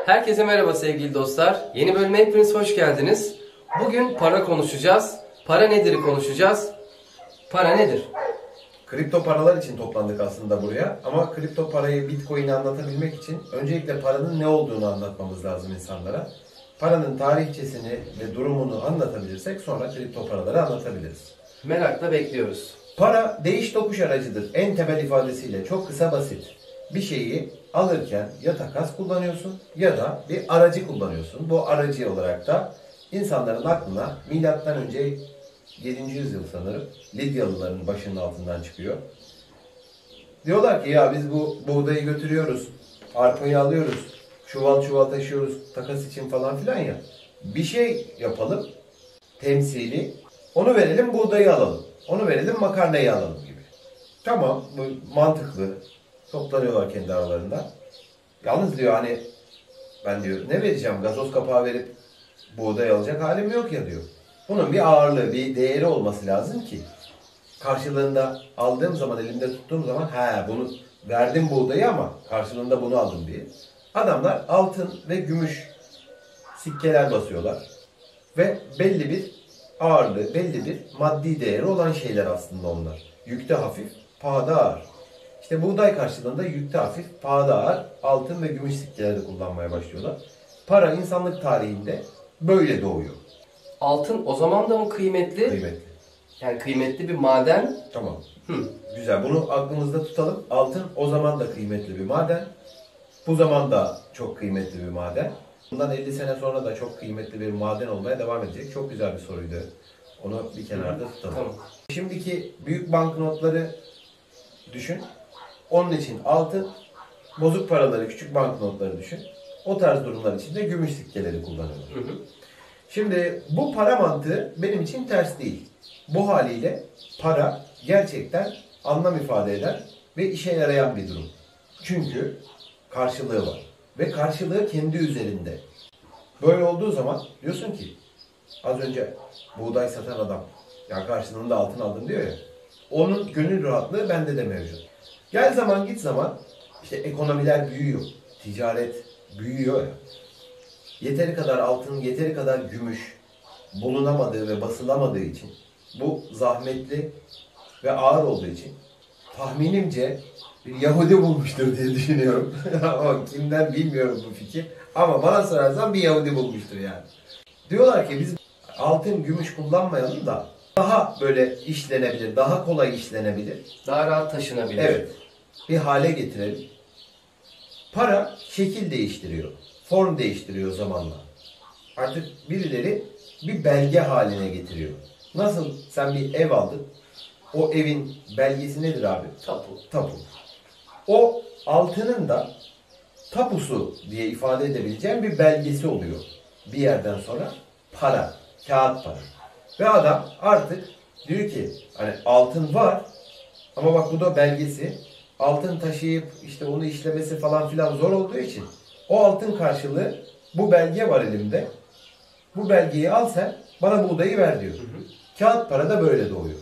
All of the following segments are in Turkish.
Herkese merhaba sevgili dostlar. Yeni bölüme hepiniz hoş geldiniz. Bugün para konuşacağız. Para nedir'i konuşacağız. Para nedir? Kripto paralar için toplandık aslında buraya. Ama kripto parayı, Bitcoin'i anlatabilmek için öncelikle paranın ne olduğunu anlatmamız lazım insanlara. Paranın tarihçesini ve durumunu anlatabilirsek sonra kripto paraları anlatabiliriz. Merakla bekliyoruz. Para değiş tokuş aracıdır. En temel ifadesiyle çok kısa basit. Bir şeyi alırken ya takas kullanıyorsun ya da bir aracı kullanıyorsun. Bu aracı olarak da insanların aklına milattan önce 7. yüzyıl sanırım Lidyalıların başının altından çıkıyor. Diyorlar ki ya biz bu buğdayı götürüyoruz, arpayı alıyoruz, çuval çuval taşıyoruz takas için falan filan ya. Bir şey yapalım temsili, onu verelim buğdayı alalım, onu verelim makarnayı alalım gibi. Tamam, bu mantıklı. Toplanıyorlar kendi aralarında. Yalnız diyor hani ben diyor ne vereceğim, gazoz kapağı verip buğday alacak halim yok ya diyor. Bunun bir ağırlığı, bir değeri olması lazım ki karşılığında aldığım zaman, elimde tuttuğum zaman bunu verdim buğdayı ama karşılığında bunu aldım diye. Adamlar altın ve gümüş sikkeler basıyorlar. Ve belli bir ağırlığı, belli bir maddi değeri olan şeyler aslında onlar. Yükte hafif, pahada ağır. İşte buğday karşılığında yükte hafif, pahada ağır altın ve gümüş sikkeleri kullanmaya başlıyorlar. Para insanlık tarihinde böyle doğuyor. Altın o zaman da mı kıymetli? Kıymetli. Yani kıymetli bir maden. Tamam. Güzel. Bunu aklımızda tutalım. Altın o zaman da kıymetli bir maden. Bu zaman da çok kıymetli bir maden. Bundan 50 sene sonra da çok kıymetli bir maden olmaya devam edecek. Çok güzel bir soruydu. Onu bir kenarda tutalım. Tamam. Şimdiki büyük banknotları düşün. Onun için altın, bozuk paraları, küçük banknotları düşün. O tarz durumlar için de gümüş sikkeleri kullanıyorlar. Şimdi bu para mantığı benim için ters değil. Bu haliyle para gerçekten anlam ifade eder ve işe yarayan bir durum. Çünkü karşılığı var. Ve karşılığı kendi üzerinde. Böyle olduğu zaman diyorsun ki az önce buğday satan adam ya karşılığında altın aldım diyor ya. Onun gönül rahatlığı bende de mevcut. Gel zaman git zaman işte ekonomiler büyüyor. Ticaret büyüyor ya. Yeteri kadar altın, yeteri kadar gümüş bulunamadığı ve basılamadığı için bu zahmetli ve ağır olduğu için tahminimce bir Yahudi bulmuştur diye düşünüyorum. Ama kimden bilmiyorum bu fikir. Ama bana sorarsan bir Yahudi bulmuştur yani. Diyorlar ki biz altın, gümüş kullanmayalım da daha böyle işlenebilir, daha kolay işlenebilir. Daha rahat taşınabilir. Evet. Bir hale getirelim. Para şekil değiştiriyor. Form değiştiriyor zamanla. Artık birileri bir belge haline getiriyor. Nasıl sen bir ev aldın. O evin belgesi nedir abi? Tapu. Tapu. O altının da tapusu diye ifade edebileceğim bir belgesi oluyor. Bir yerden sonra para. Kağıt para. Ve adam artık diyor ki hani altın var ama bak bu da belgesi. Altın taşıyıp işte onu işlemesi falan filan zor olduğu için o altın karşılığı bu belge var elimde. Bu belgeyi al sen bana buğdayı ver diyor. Kağıt para da böyle doğuyor.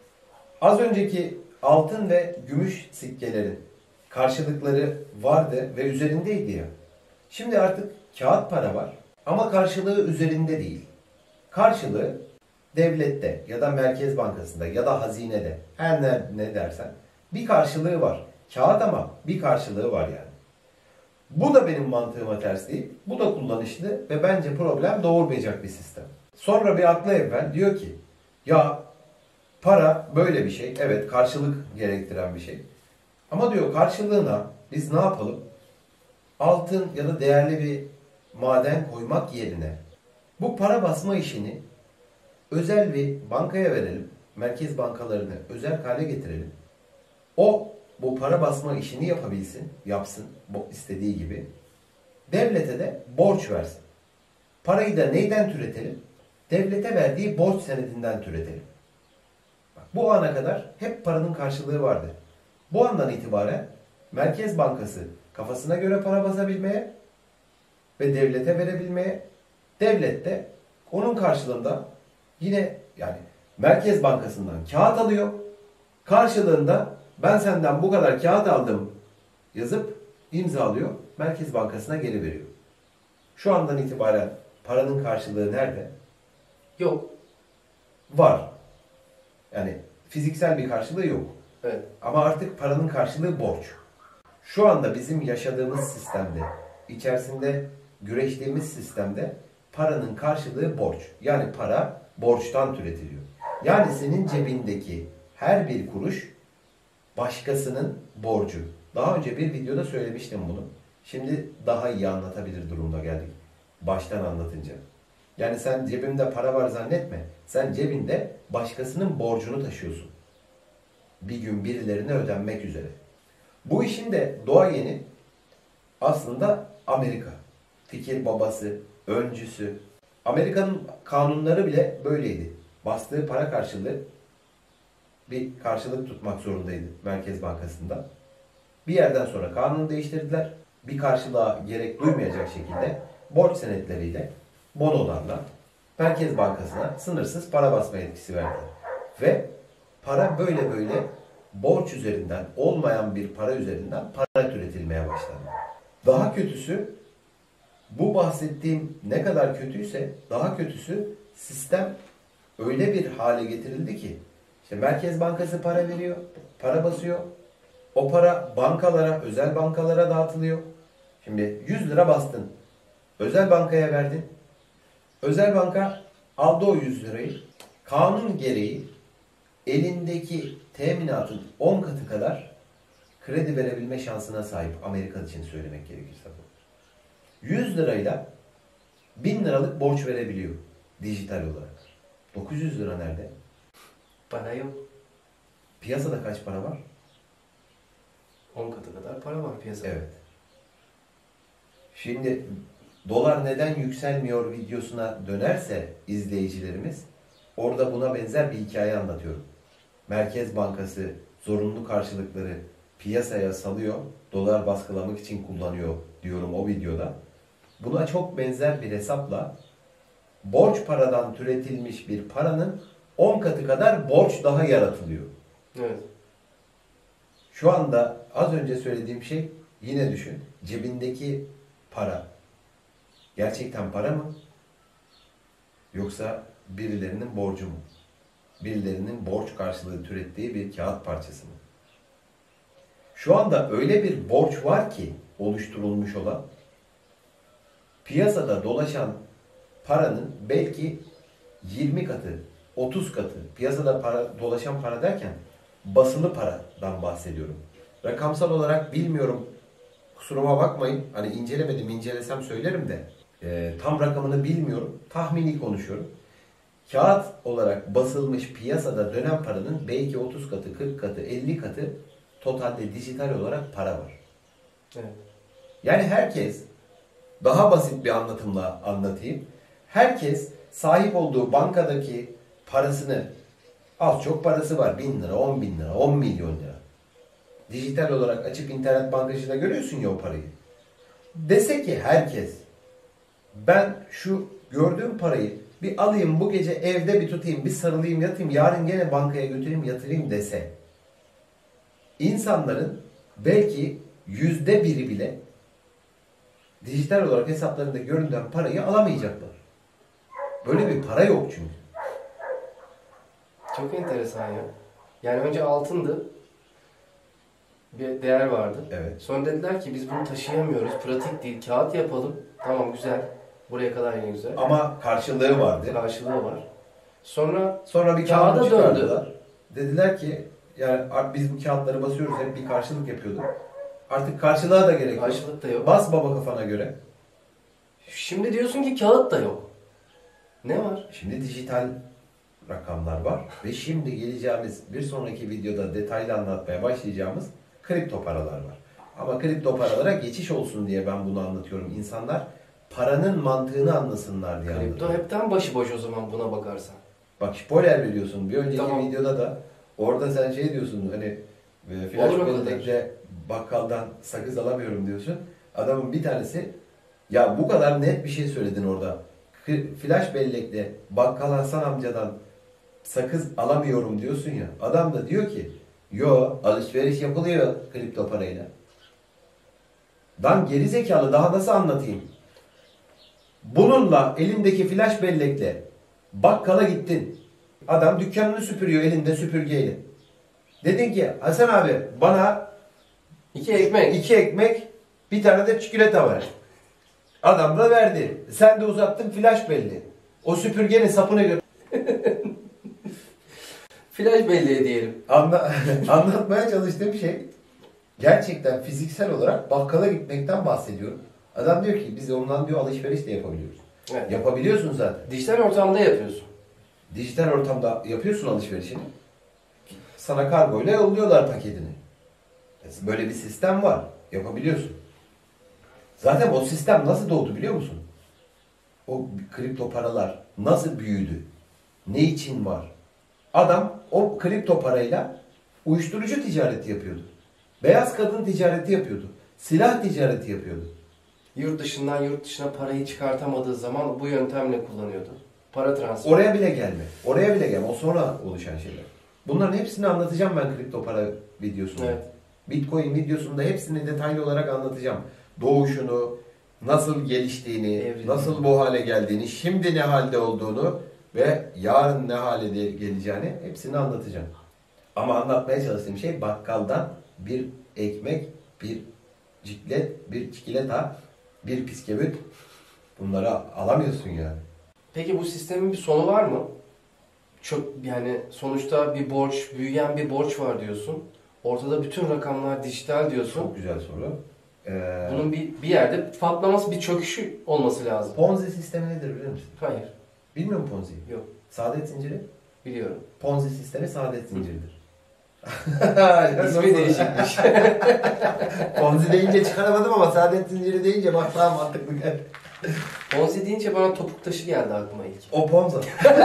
Az önceki altın ve gümüş sikkelerin karşılıkları vardı ve üzerindeydi ya. Şimdi artık kağıt para var ama karşılığı üzerinde değil. Karşılığı devlette ya da Merkez Bankası'nda ya da hazinede her ne dersen bir karşılığı var. Kağıt ama bir karşılığı var yani. Bu da benim mantığıma ters değil. Bu da kullanışlı ve bence problem doğurmayacak bir sistem. Sonra bir akla evvel diyor ki ya para böyle bir şey. Evet karşılık gerektiren bir şey. Ama diyor karşılığına biz ne yapalım? Altın ya da değerli bir maden koymak yerine bu para basma işini özel bir bankaya verelim. Merkez bankalarını özel hale getirelim. O bu para basma işini yapabilsin, yapsın bu istediği gibi. Devlete de borç versin. Parayı da neyden türetelim? Devlete verdiği borç senedinden türetelim. Bak, bu ana kadar hep paranın karşılığı vardı. Bu andan itibaren Merkez Bankası kafasına göre para basabilmeye ve devlete verebilmeye, devlet de onun karşılığında yine yani Merkez Bankası'ndan kağıt alıyor. Karşılığında ben senden bu kadar kağıt aldım yazıp imzalıyor. Merkez Bankası'na geri veriyor. Şu andan itibaren paranın karşılığı nerede? Yok. Var. Yani fiziksel bir karşılığı yok. Evet. Ama artık paranın karşılığı borç. Şu anda bizim yaşadığımız sistemde, içerisinde güreştiğimiz sistemde paranın karşılığı borç. Yani para borçtan türetiliyor. Yani senin cebindeki her bir kuruş başkasının borcu. Daha önce bir videoda söylemiştim bunu. Şimdi daha iyi anlatabilir durumda geldik. Baştan anlatınca. Yani sen cebinde para var zannetme. Sen cebinde başkasının borcunu taşıyorsun. Bir gün birilerine ödenmek üzere. Bu işin de doğayeni aslında Amerika. Fikir babası, öncüsü. Amerika'nın kanunları bile böyleydi. Bastığı para karşılığı bir karşılık tutmak zorundaydı Merkez Bankası'nda. Bir yerden sonra kanunu değiştirdiler. Bir karşılığa gerek duymayacak şekilde borç senetleriyle, bonolarla Merkez Bankası'na sınırsız para basma yetkisi verdiler. Ve para böyle borç üzerinden, olmayan bir para üzerinden para türetilmeye başladı. Daha kötüsü, bu bahsettiğim ne kadar kötüyse daha kötüsü sistem öyle bir hale getirildi ki işte Merkez Bankası para veriyor, para basıyor. O para bankalara, özel bankalara dağıtılıyor. Şimdi 100 lira bastın. Özel bankaya verdin. Özel banka aldı o 100 lirayı. Kanun gereği elindeki teminatın 10 katı kadar kredi verebilme şansına sahip, Amerika için söylemek gerekirse bu. 100 lirayla 1000 liralık borç verebiliyor dijital olarak. 900 lira nerede? Para yok. Piyasada kaç para var? 10 katı kadar para var piyasada. Evet. Şimdi dolar neden yükselmiyor videosuna dönerse izleyicilerimiz, orada buna benzer bir hikaye anlatıyorum. Merkez Bankası zorunlu karşılıkları piyasaya salıyor, dolar baskılamak için kullanıyor diyorum o videoda. Buna çok benzer bir hesapla borç paradan türetilmiş bir paranın 10 katı kadar borç daha yaratılıyor. Evet. Şu anda az önce söylediğim şey, yine düşün. Cebindeki para gerçekten para mı? Yoksa birilerinin borcu mu? Birilerinin borç karşılığı türettiği bir kağıt parçası mı? Şu anda öyle bir borç var ki oluşturulmuş olan, piyasada dolaşan paranın belki 20 katı, 30 katı, piyasada dolaşan para derken basılı paradan bahsediyorum. Rakamsal olarak bilmiyorum, kusuruma bakmayın. Hani incelemedim, incelesem söylerim de tam rakamını bilmiyorum. Tahmini konuşuyorum. Kağıt olarak basılmış piyasada dönen paranın belki 30 katı, 40 katı, 50 katı totalde dijital olarak para var. Evet. Yani herkes, daha basit bir anlatımla anlatayım. Herkes sahip olduğu bankadaki parasını, az çok parası var. 1000 lira, 10 bin lira, 10 milyon lira. Dijital olarak açıp internet bankacılığında görüyorsun ya o parayı. Dese ki herkes, ben şu gördüğüm parayı bir alayım, bu gece evde bir tutayım, bir sarılayım, yatayım, yarın gene bankaya götüreyim, yatırayım dese, insanların belki %1'i bile dijital olarak hesaplarında görünen parayı alamayacaklar. Böyle bir para yok çünkü. Çok enteresan ya. Yani önce altındı. Bir değer vardı. Evet. Sonra dediler ki biz bunu taşıyamıyoruz. Pratik değil. Kağıt yapalım. Tamam güzel. Buraya kadar yine güzel. Ama karşılığı vardı. Karşılığı var. Sonra Bir kağıda kağıt döndü. çıkardılar. Dediler ki yani biz bu kağıtları basıyoruz, hep bir karşılık yapıyorduk. Artık karşılığa da gerek yok. Karşılık da yok. Bas baba kafana göre. Şimdi diyorsun ki kağıt da yok. Ne var? Şimdi dijital rakamlar var ve şimdi geleceğimiz bir sonraki videoda detaylı anlatmaya başlayacağımız kripto paralar var. Ama kripto paralara geçiş olsun diye ben bunu anlatıyorum. İnsanlar paranın mantığını anlasınlar diye Kripto anlatıyorum. hepten başıboş o zaman buna bakarsan. Bak spoiler veriyorsun. Bir önceki Tamam. videoda da orada sen şey diyorsun, hani flash Olur o kadar. bellekle bakkaldan sakız alamıyorum diyorsun. Adamın bir tanesi, ya bu kadar net bir şey söyledin orada. Flash bellekle bakkal Hasan amcadan sakız alamıyorum diyorsun ya. Adam da diyor ki yo, alışveriş yapılıyor kripto parayla. Lan gerizekalı, daha nasıl anlatayım? Bununla elindeki flash bellekle bakkala gittin. Adam dükkanını süpürüyor elinde süpürgeyle. Dedin ki Hasan abi bana 2 ekmek bir tane de çikolata var. Adam da verdi. Sen de uzattın flash belli. O süpürgenin sapını gör. Flash belleği diyelim. Anlatmaya çalıştığım şey gerçekten fiziksel olarak bakkala gitmekten bahsediyorum. Adam diyor ki biz ondan diyor alışveriş de yapabiliyoruz. Evet. Yapabiliyorsun zaten. Dijital ortamda yapıyorsun. Dijital ortamda yapıyorsun alışverişini. Sana kargoyla yolluyorlar paketini. Böyle bir sistem var. Yapabiliyorsun. Zaten o sistem nasıl doğdu biliyor musun? O kripto paralar nasıl büyüdü? Ne için var? Adam o kripto parayla uyuşturucu ticareti yapıyordu. Beyaz kadın ticareti yapıyordu. Silah ticareti yapıyordu. Yurt dışından yurt dışına parayı çıkartamadığı zaman bu yöntemle kullanıyordu. Para transferi. Oraya bile gelme. Oraya bile gelme. O sonra oluşan şeyler. Bunların hepsini anlatacağım ben kripto para videosunda. Evet. Bitcoin videosunda hepsini detaylı olarak anlatacağım. Doğuşunu, nasıl geliştiğini, Evrildiğini. nasıl bu hale geldiğini, şimdi ne halde olduğunu ve yarın ne hale geleceğini hepsini anlatacağım. Ama anlatmaya çalıştığım şey bakkaldan bir ekmek, bir ciklet, bir çikolata, bir bisküvit bunları alamıyorsun yani. Peki bu sistemin bir sonu var mı? Çok yani sonuçta bir borç, büyüyen bir borç var diyorsun. Ortada bütün rakamlar dijital diyorsun. Çok güzel soru. Bunun bir yerde patlaması, bir çöküşü olması lazım. Ponzi sistemi nedir biliyor musun? Hayır, Bilmiyor musun Ponzi'yi? yok. Saadet zinciri. Biliyorum. Ponzi sistemi saadet zinciridir. İsmi değişikmiş. Ponzi deyince çıkaramadım ama saadet zinciri deyince bak daha mantıklı geldi. Ponzi deyince bana topuk taşı geldi aklıma ilk. O Ponzi.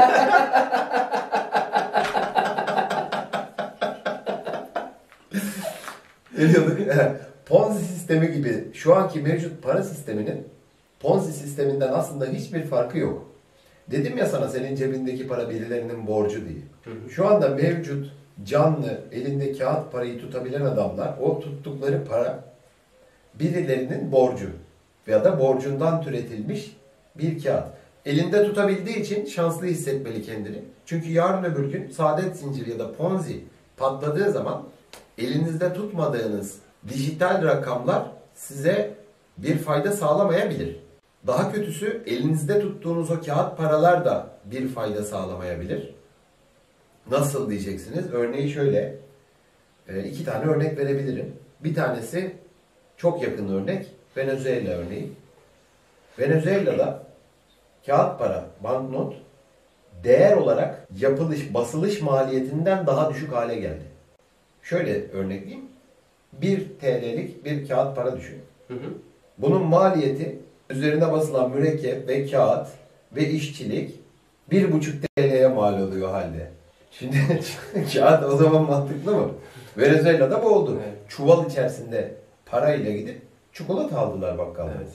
Ne diyorduk? Ponzi sistemi gibi şu anki mevcut para sisteminin Ponzi sisteminden aslında hiçbir farkı yok. Dedim ya sana senin cebindeki para birilerinin borcu diye. Şu anda mevcut canlı elinde kağıt parayı tutabilen adamlar o tuttukları para birilerinin borcu veya da borcundan türetilmiş bir kağıt. Elinde tutabildiği için şanslı hissetmeli kendini. Çünkü yarın öbür gün saadet zinciri ya da Ponzi patladığı zaman elinizde tutmadığınız dijital rakamlar size bir fayda sağlamayabilir. Daha kötüsü elinizde tuttuğunuz o kağıt paralar da bir fayda sağlamayabilir. Nasıl diyeceksiniz? Örneği şöyle. 2 tane örnek verebilirim. Bir tanesi çok yakın örnek. Venezuela örneği. Venezuela'da kağıt para, banknot değer olarak basılış maliyetinden daha düşük hale geldi. Şöyle örnekleyeyim. 1 TL'lik bir kağıt para düşün. Bunun maliyeti üzerine basılan mürekkep ve kağıt ve işçilik 1,5 TL'ye mal oluyor halde. Şimdi kağıt o zaman mantıklı mı? Venezuela'da bu oldu. Evet. Çuval içerisinde parayla gidip çikolata aldılar bakkalda. Evet.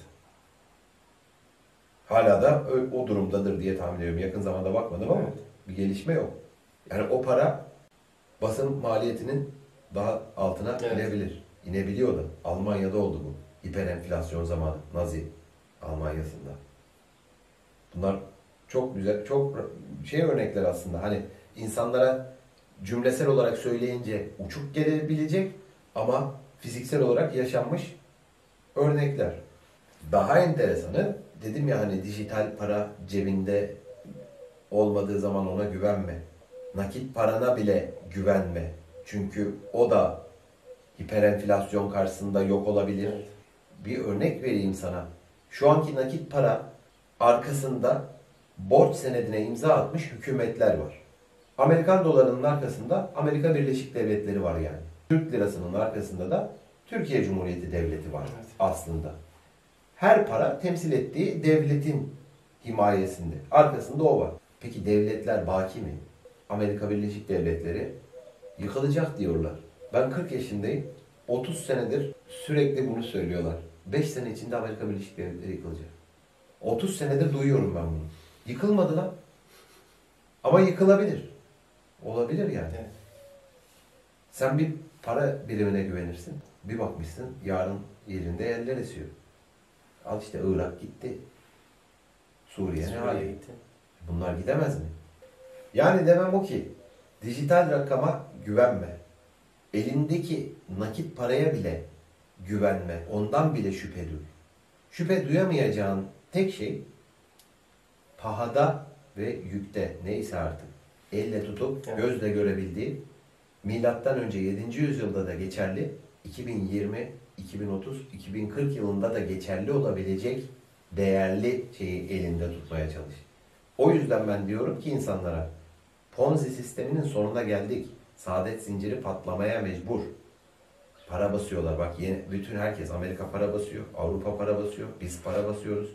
Hala da o durumdadır diye tahmin ediyorum. Yakın zamanda bakmadım ama Evet. bir gelişme yok. Yani o para basın maliyetinin daha altına Evet. inebilir. İnebiliyor da. Almanya'da oldu bu. Hiperenflasyon zamanı. Nazi Almanya'sında. Bunlar çok güzel, çok örnekler aslında. Hani insanlara cümlesel olarak söyleyince uçuk gelebilecek ama fiziksel olarak yaşanmış örnekler. Daha enteresanı dedim ya hani dijital para cebinde olmadığı zaman ona güvenme. Nakit parana bile güvenme. Çünkü o da hiperenflasyon karşısında yok olabilir. Evet. Bir örnek vereyim sana. Şu anki nakit para arkasında borç senedine imza atmış hükümetler var. Amerikan dolarının arkasında Amerika Birleşik Devletleri var yani. Türk lirasının arkasında da Türkiye Cumhuriyeti Devleti var Evet. aslında. Her para temsil ettiği devletin himayesinde. Arkasında o var. Peki devletler baki mi? Amerika Birleşik Devletleri yıkılacak diyorlar. Ben 40 yaşındayım. 30 senedir sürekli bunu söylüyorlar. 5 sene içinde Amerika Birleşik Devletleri yıkılacak. 30 senedir duyuyorum ben bunu. Yıkılmadı lan. Ama yıkılabilir. Olabilir yani. Evet. Sen bir para birimine güvenirsin. Bir bakmışsın yarın yerinde yerler esiyor. Al işte Irak gitti. Suriye ne Suriye'ye hale? gitti. Bunlar gidemez mi? Yani demem o ki dijital rakama güvenme. Elindeki nakit paraya bile güvenme. Ondan bile şüphe duy. Şüphe duyamayacağın tek şey pahada ve yükte neyse artık elle tutup Evet. gözle görebildiği milattan önce 7. yüzyılda da geçerli 2020, 2030, 2040 yılında da geçerli olabilecek değerli şeyi elinde tutmaya çalış. O yüzden ben diyorum ki insanlara Ponzi sisteminin sonuna geldik. Saadet zinciri patlamaya mecbur. Para basıyorlar. Bak bütün herkes Amerika para basıyor, Avrupa para basıyor, biz para basıyoruz.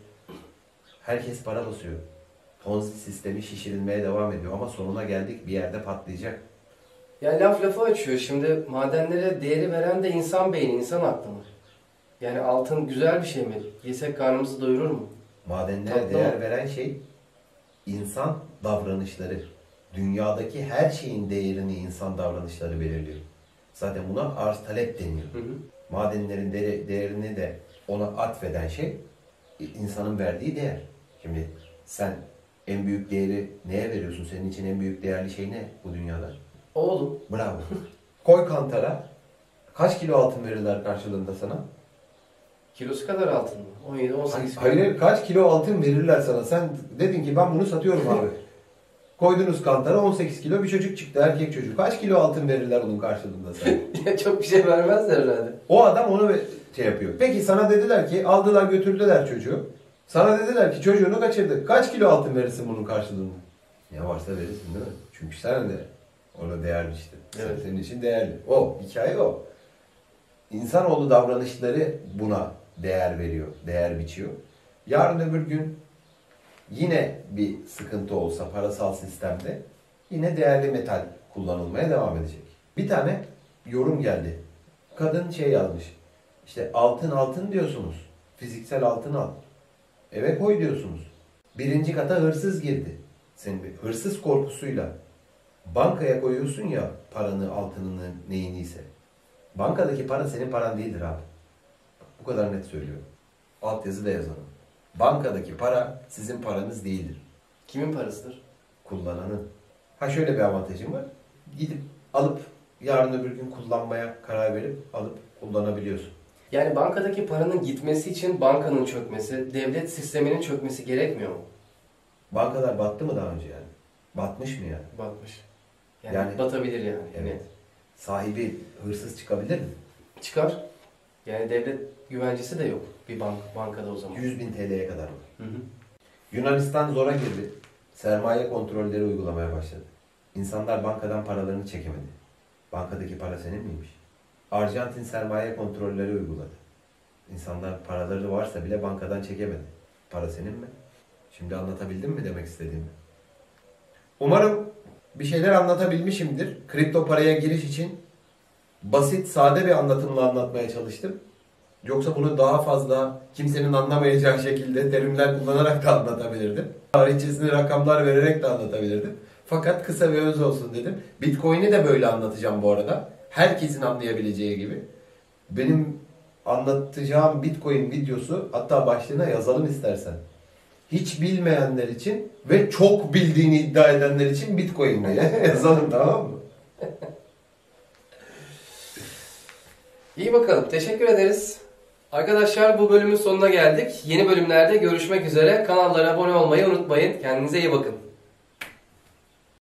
Herkes para basıyor. Ponzi sistemi şişirilmeye devam ediyor ama sonuna geldik, bir yerde patlayacak. Yani laf lafı açıyor. Şimdi madenlere değeri veren de insan beyni, insan aklı mı? Yani altın güzel bir şey mi? Yesek karnımızı doyurur mu? Madenlere Tatlı değer mı? veren şey insan davranışları. Dünyadaki her şeyin değerini insan davranışları belirliyor. Zaten buna arz talep deniyor. Hı hı. Madenlerin değerini de ona atfeden şey insanın verdiği değer. Şimdi sen en büyük değeri neye veriyorsun? Senin için en büyük değerli şey ne bu dünyada? Oğlum. Bravo. Koy kantara. Kaç kilo altın verirler karşılığında sana? Kilosu kadar altın mı? 17-18 kilo. Hayır, kaç kilo altın verirler sana? Sen dedin ki ben bunu satıyorum abi. Koydunuz kantara 18 kilo bir çocuk çıktı, erkek çocuk. Kaç kilo altın verirler onun karşılığında sana? Çok bir şey vermezler herhalde. O adam onu şey yapıyor. Peki sana dediler ki aldılar götürdüler çocuğu. Sana dediler ki çocuğunu kaçırdık. Kaç kilo altın verirsin bunun karşılığında? Ne varsa verirsin değil mi? Çünkü sen de ona değer biçtin. Evet. Senin için değerli. O, hikaye o. İnsanoğlu davranışları buna değer veriyor, değer biçiyor. Yarın öbür gün yine bir sıkıntı olsa parasal sistemde yine değerli metal kullanılmaya devam edecek. Bir tane yorum geldi. Kadın şey yazmış. İşte altın altın diyorsunuz. Fiziksel altın al. Eve koy diyorsunuz. Birinci kata hırsız girdi. Senin bir hırsız korkusuyla bankaya koyuyorsun ya paranı, altınını, neyiniyse. Bankadaki para senin paran değildir abi. Bu kadar net söylüyorum. Altyazı da yazalım. Bankadaki para sizin paranız değildir. Kimin parasıdır? Kullananın. Ha şöyle bir avantajım var. Gidip alıp yarın öbür gün kullanmaya karar verip alıp kullanabiliyorsun. Yani bankadaki paranın gitmesi için bankanın çökmesi, devlet sisteminin çökmesi gerekmiyor mu? Bankalar battı mı daha önce yani? Batmış mı yani? Batmış. Yani, Yani- batabilir yani. Evet. Sahibi hırsız çıkabilir mi? Çıkar. Yani devlet güvencesi de yok bir bankada o zaman. 100.000 TL'ye kadar var. Hı hı. Yunanistan zora girdi. Sermaye kontrolleri uygulamaya başladı. İnsanlar bankadan paralarını çekemedi. Bankadaki para senin miymiş? Arjantin sermaye kontrolleri uyguladı. İnsanlar paraları varsa bile bankadan çekemedi. Para senin mi? Şimdi anlatabildim mi demek istediğimi? Umarım bir şeyler anlatabilmişimdir. Kripto paraya giriş için basit, sade bir anlatımla anlatmaya çalıştım. Yoksa bunu daha fazla kimsenin anlamayacağı şekilde terimler kullanarak da anlatabilirdim. Tarihçesine rakamlar vererek de anlatabilirdim. Fakat kısa ve öz olsun dedim. Bitcoin'i de böyle anlatacağım bu arada. Herkesin anlayabileceği gibi. Benim anlatacağım Bitcoin videosu, hatta başlığına yazalım istersen. Hiç bilmeyenler için ve çok bildiğini iddia edenler için Bitcoin diye yazalım, tamam mı? İyi bakalım. Teşekkür ederiz. Arkadaşlar bu bölümün sonuna geldik. Yeni bölümlerde görüşmek üzere. Kanallara abone olmayı unutmayın. Kendinize iyi bakın.